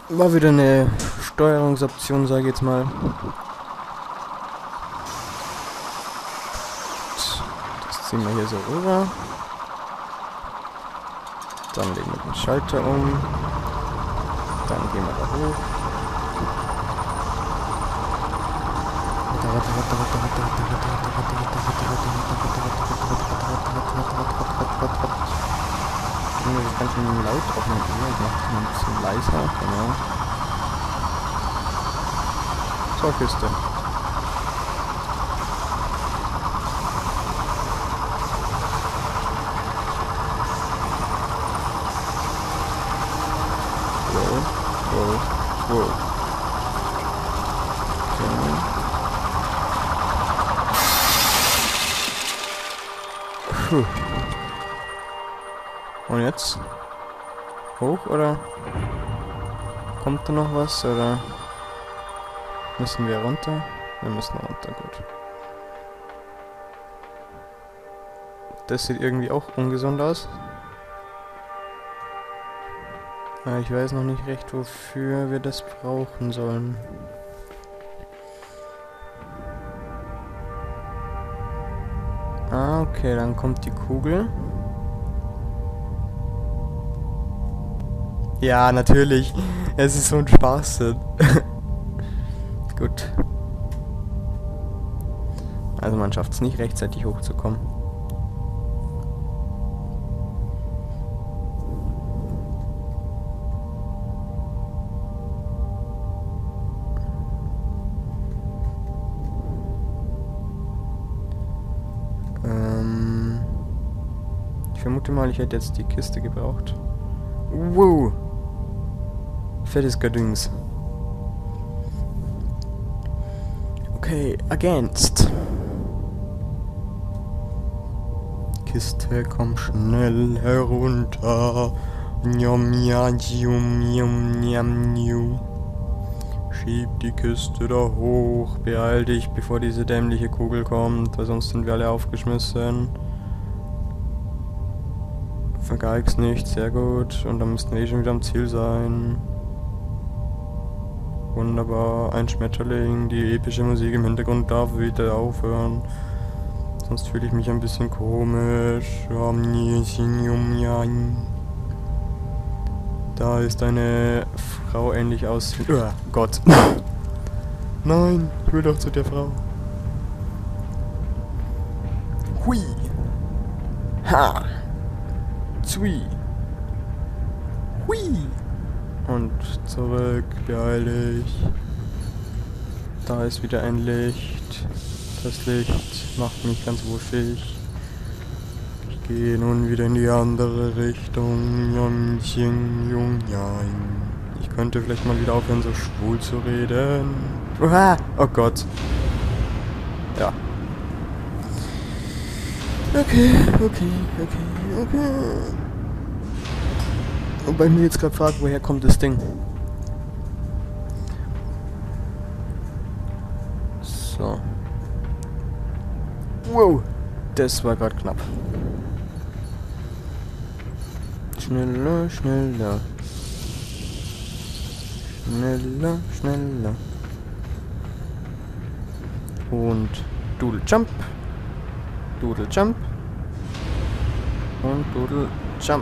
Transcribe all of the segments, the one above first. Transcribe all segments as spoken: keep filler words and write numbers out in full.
War wieder eine Steuerungsoption, sage ich jetzt mal. Das ziehen wir hier so rüber. Dann legen wir den Schalter um. Dann gehen wir da hoch. Das ist ganz schön laut auf meinem Ohr. Ich mache das mal ein bisschen leiser. Genau. So, Kiste. Wow, wow, wow. Okay. Puh. Und jetzt? Hoch oder? Kommt da noch was oder? Müssen wir runter? Wir müssen runter, gut. Das sieht irgendwie auch ungesund aus. Aber ich weiß noch nicht recht, wofür wir das brauchen sollen. Ah, okay, dann kommt die Kugel. Ja, natürlich. Es ist so ein Spaß. Gut. Also man schafft es nicht rechtzeitig hochzukommen. Ähm ich vermute mal, ich hätte jetzt die Kiste gebraucht. Wow! Fettes Gedöns. Okay, against. Kiste, komm schnell herunter. Njom, ja, njum, njum, njam, njum. Schieb die Kiste da hoch. Beeil dich, bevor diese dämliche Kugel kommt, weil sonst sind wir alle aufgeschmissen. Vergeig's nicht, sehr gut. Und dann müssten wir eh schon wieder am Ziel sein. Wunderbar, ein Schmetterling, die epische Musik im Hintergrund darf wieder aufhören. Sonst fühle ich mich ein bisschen komisch. Da ist eine Frau ähnlich aus. Oh Gott. Nein, ich will doch zu der Frau. Hui. Ha. Zui. Hui. Und zurück, beeil dich. Da ist wieder ein Licht. Das Licht macht mich ganz wuschig. Ich gehe nun wieder in die andere Richtung. Ich könnte vielleicht mal wieder aufhören, so schwul zu reden. Uah! Oh Gott. Ja. Okay, okay, okay, okay. Wobei ich mir jetzt gerade fragt, woher kommt das Ding? So. Wow, das war gerade knapp. Schneller, schneller. Schneller, schneller. Und Doodle Jump. Doodle Jump. Und Doodle Jump.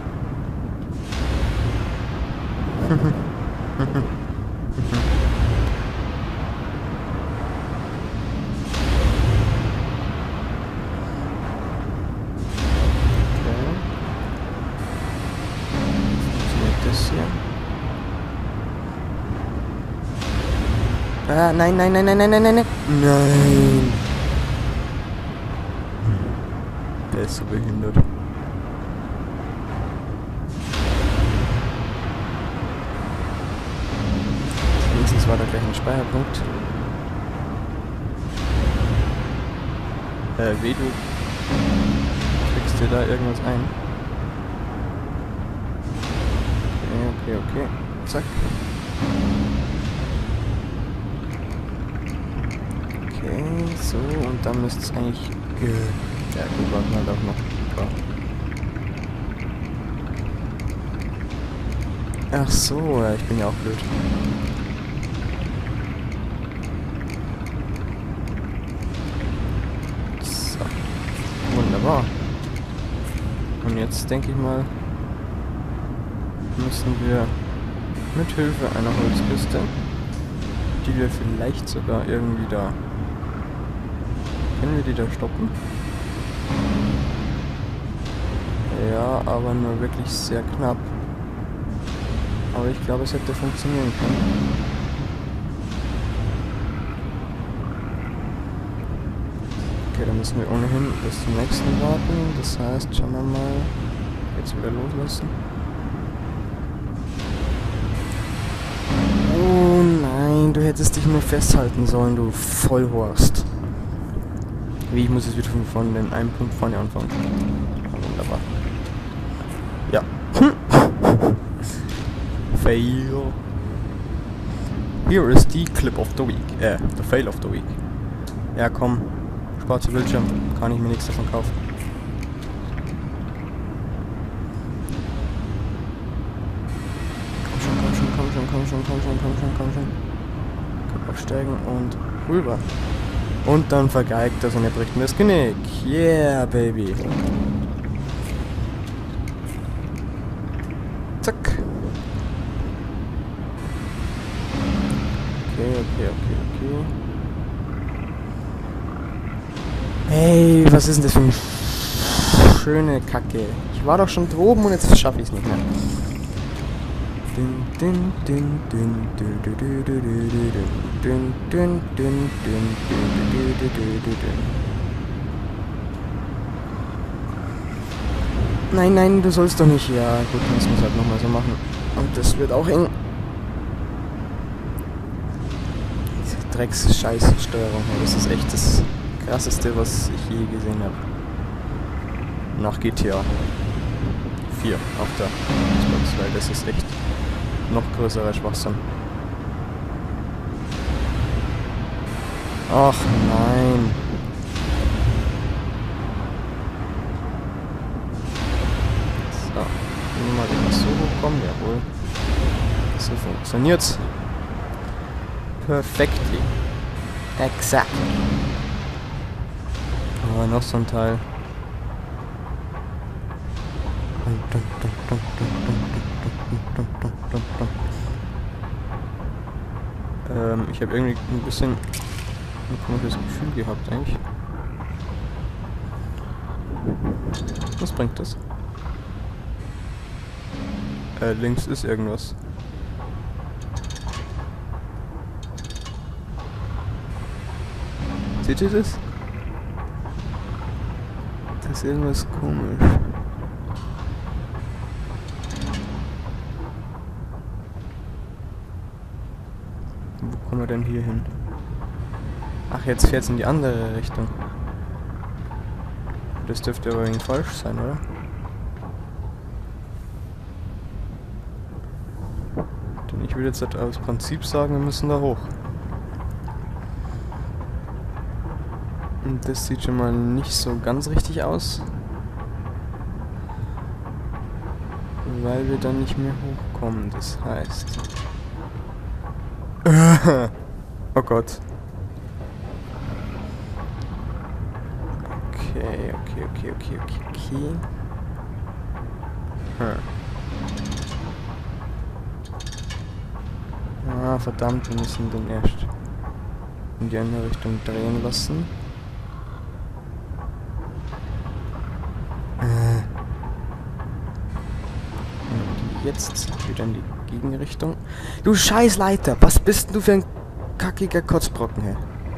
Ah, nein, nein, nein, nein, nein, nein, nein, nein. Nein. Der ist so behindert. Wenigstens war da gleich ein Speicherpunkt. Äh, wie du kriegst dir da irgendwas ein? Okay, okay, okay. Zack. Okay, so, und dann müsste es eigentlich... Äh, ja gut, warten wir doch noch. Ach so, ja, ich bin ja auch blöd. So. Wunderbar. Und jetzt denke ich mal, müssen wir mit Hilfe einer Holzkiste, die wir vielleicht sogar irgendwie da... Können wir die da stoppen? Ja, aber nur wirklich sehr knapp. Aber ich glaube, es hätte funktionieren können. Okay, dann müssen wir ohnehin bis zum nächsten warten. Das heißt, schauen wir mal. Jetzt wieder loslassen. Oh nein, du hättest dich nur festhalten sollen, du Vollhorst. Wie, ich muss jetzt wieder von, von den einen Punkt vorne anfangen. Ja, wunderbar. Ja. Fail. Here is the clip of the week. Äh, the fail of the week. Ja, komm. Schwarzer Bildschirm. Kann ich mir nichts davon kaufen. Komm schon, komm schon, komm schon, komm schon, komm schon, komm schon, komm schon. Komm, aufsteigen und rüber. Und dann vergeigt das und er bricht mir das Genick. Yeah, baby. Zack. Okay, okay, okay, okay. Hey, was ist denn das für eine schöne Kacke? Ich war doch schon droben und jetzt schaffe ich es nicht mehr. Dün, dün, dün, dün, dün, dün, dün, dün, dün, dün, dün, dün. Nein, nein, du sollst doch nicht. Ja, gut, dann müssen wir es halt nochmal so machen. Und das wird auch eng. Diese Drecks-Scheiß-Steuerung, das ist echt das krasseste, was ich je gesehen habe. Nach G T A vier auf der Xbox, weil das ist echt noch größerer Schwachsinn. Ach nein. So, mal wieder so hochkommen, jawohl. So funktioniert's. Perfectly. Exakt. Aber noch so ein Teil. Ähm, ich habe irgendwie ein bisschen ein komisches Gefühl gehabt eigentlich. Was bringt das? Äh, links ist irgendwas. Seht ihr das? Das ist irgendwas komisch. Wo kommen wir denn hier hin? Ach, jetzt fährt es in die andere Richtung. Das dürfte aber irgendwie falsch sein, oder? Denn ich würde jetzt halt aus Prinzip sagen, wir müssen da hoch. Und das sieht schon mal nicht so ganz richtig aus. Weil wir dann nicht mehr hochkommen, das heißt... Oh Gott. Okay, okay, okay, okay, okay, okay. Hm. Ah, verdammt, wir müssen den erst in die andere Richtung drehen lassen. Äh. Und jetzt wieder in die Gegenrichtung. Du scheiß Leiter, was bist denn du für ein kackiger Kotzbrocken, hey?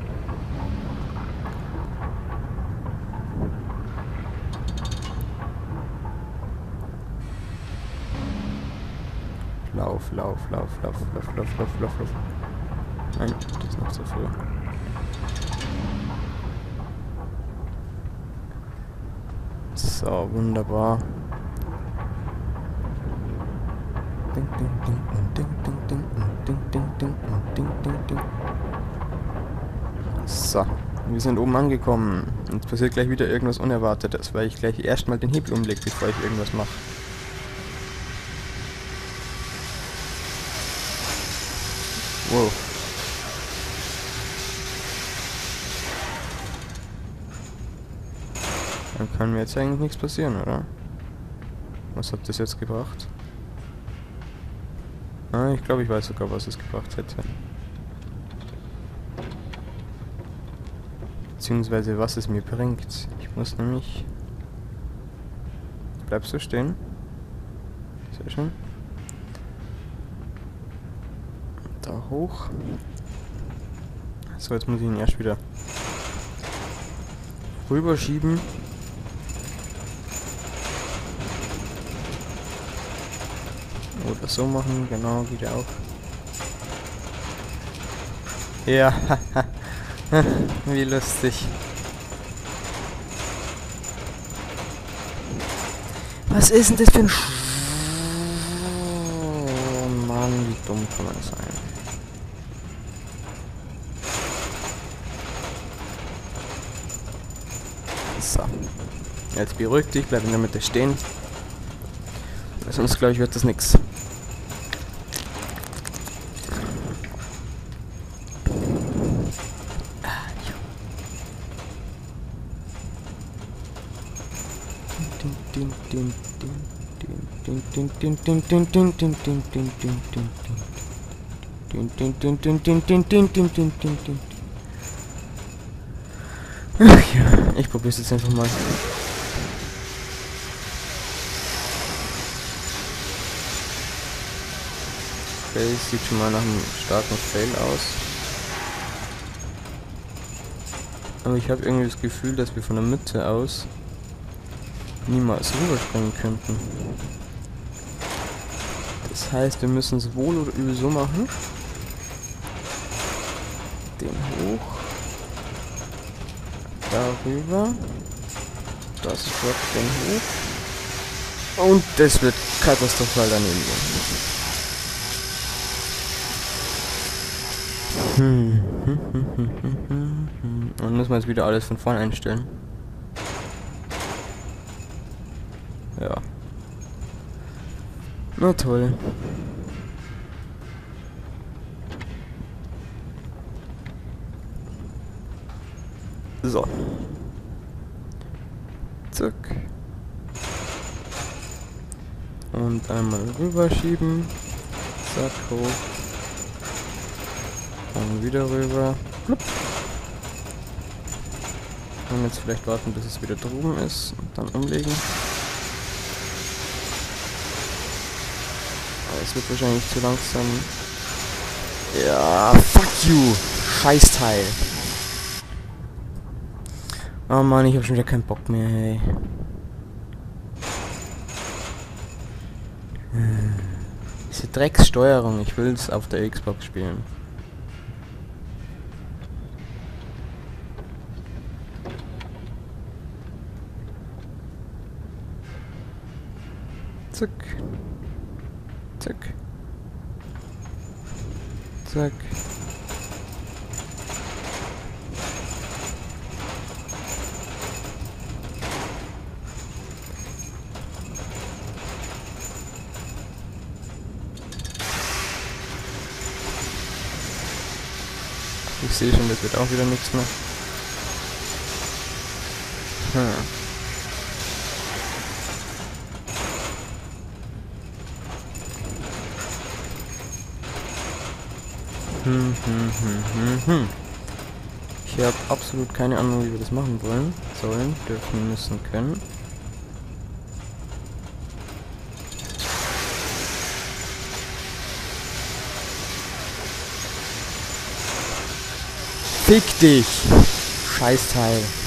Lauf, lauf, lauf, lauf, lauf, lauf, lauf, lauf, lauf. Nein, das ist noch zu früh. So, wunderbar. Ding, ding, ding, ding, ding, ding, ding, ding, ding, ding, ding, ding. So, wir sind oben angekommen. Und es passiert gleich wieder irgendwas Unerwartetes, weil ich gleich erstmal den Hebel umlege, bevor ich irgendwas mache. Wow. Dann kann mir jetzt eigentlich nichts passieren, oder? Was hat das jetzt gebracht? Ah, ich glaube, ich weiß sogar, was es gebracht hätte. Beziehungsweise, was es mir bringt. Ich muss nämlich... Bleibst du stehen? Sehr schön. Da hoch. So, jetzt muss ich ihn erst wieder rüberschieben. Oder so machen, genau, wieder auch. Ja, wie lustig. Was ist denn das für ein Sch... Oh Mann, wie dumm kann man sein? So. Jetzt beruhig dich, bleib in der Mitte stehen. Sonst glaube ich wird das nix. Ach ja, ich probier's jetzt einfach mal. Okay, sieht schon mal nach einem starken Fail aus. Aber ich habe irgendwie das Gefühl, dass wir von der Mitte aus niemals rüberspringen könnten. Das heißt, wir müssen es wohl oder übel so machen. Den hoch. Darüber. Das wird den hoch. Und das wird katastrophal daneben gehen. Hm. Dann müssen wir jetzt wieder alles von vorne einstellen. Ja. Na toll. So. Zack. Und einmal rüberschieben. Zack, hoch. Und wieder rüber. Plupp. Und jetzt vielleicht warten, bis es wieder drüben ist. Und dann umlegen. Aber es wird wahrscheinlich zu langsam. Ja, fuck you! Scheißteil! Oh Mann, ich hab schon wieder keinen Bock mehr, hey. Diese Dreckssteuerung, ich will's auf der Xbox spielen. Zack. Zack. Zack. Ich sehe schon, das wird auch wieder nichts mehr. Hm. Hm, hm, hm, hm, hm. Ich habe absolut keine Ahnung, wie wir das machen wollen, sollen, dürfen, müssen, können. Fick dich! Scheißteil.